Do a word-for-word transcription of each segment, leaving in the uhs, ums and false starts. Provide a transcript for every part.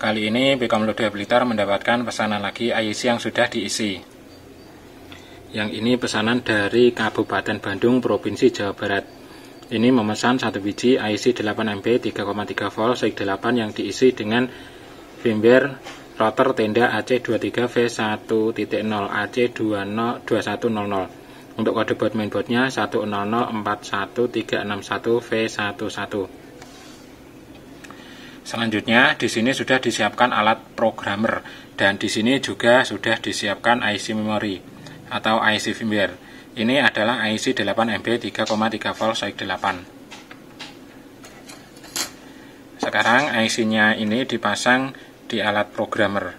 Kali ini Bcom Ludia Blitar mendapatkan pesanan lagi I C yang sudah diisi. Yang ini pesanan dari Kabupaten Bandung, Provinsi Jawa Barat. Ini memesan satu biji I C delapan ampere tiga koma tiga volt sek delapan yang diisi dengan firmware router tenda A C dua tiga V satu titik nol A C dua satu nol nol. Untuk kode board mainboardnya satu nol nol empat satu tiga enam satu V satu satu. Selanjutnya di sini sudah disiapkan alat programmer dan di sini juga sudah disiapkan I C memori atau I C firmware. Ini adalah I C delapan ampere tiga koma tiga volt sek delapan. Sekarang I C-nya ini dipasang di alat programmer.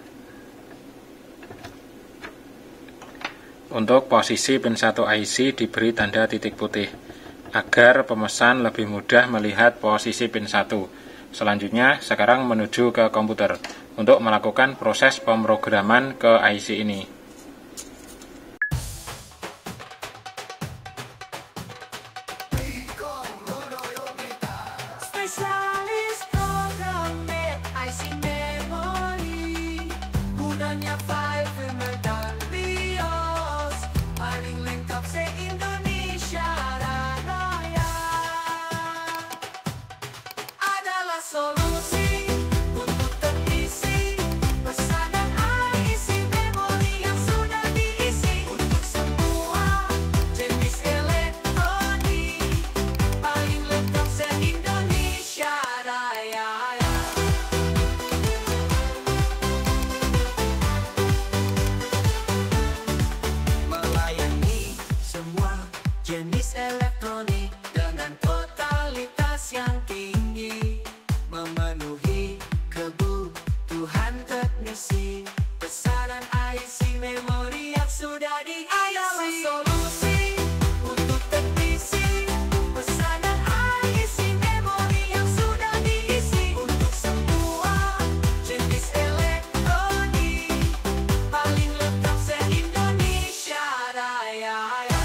Untuk posisi pin satu I C diberi tanda titik putih agar pemesan lebih mudah melihat posisi pin satu. Selanjutnya, sekarang menuju ke komputer untuk melakukan proses pemrograman ke I C ini. Spesialis programmer I C memori, gunanya file firmware dan BIOS, paling lengkap se-Indonesia Raya. Adalah solusi untuk terisi pesanan I C memori yang sudah diisi untuk semua jenis elektronik, paling lengkap se-Indonesia Raya. Melayani semua jenis elektronik dengan totalitas yang tinggi, memenuhi kebutuhan teknisi pesanan I C memori yang sudah diisi. Adalah solusi untuk teknisi pesanan I C memori yang sudah diisi untuk semua jenis elektronik, paling lengkap se-Indonesia Raya.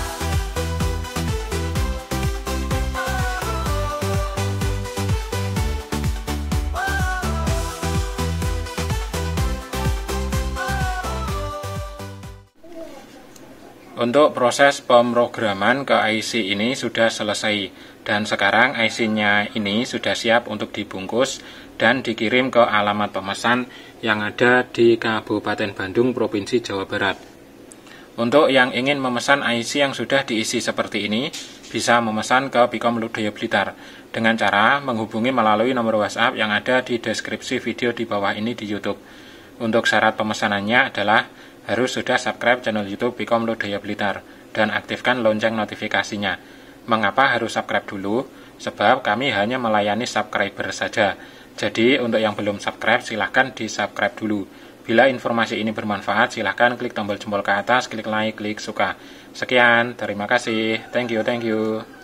Untuk proses pemrograman ke I C ini sudah selesai dan sekarang I C-nya ini sudah siap untuk dibungkus dan dikirim ke alamat pemesan yang ada di Kabupaten Bandung, Provinsi Jawa Barat. Untuk yang ingin memesan I C yang sudah diisi seperti ini, bisa memesan ke Bcom Ludia Blitar dengan cara menghubungi melalui nomor WhatsApp yang ada di deskripsi video di bawah ini di YouTube. Untuk syarat pemesanannya adalah harus sudah subscribe channel YouTube Bcom Ludia Blitar dan aktifkan lonceng notifikasinya. Mengapa harus subscribe dulu? Sebab kami hanya melayani subscriber saja. Jadi untuk yang belum subscribe silahkan di subscribe dulu. Bila informasi ini bermanfaat silahkan klik tombol jempol ke atas, klik like, klik suka. Sekian, terima kasih. Thank you, thank you.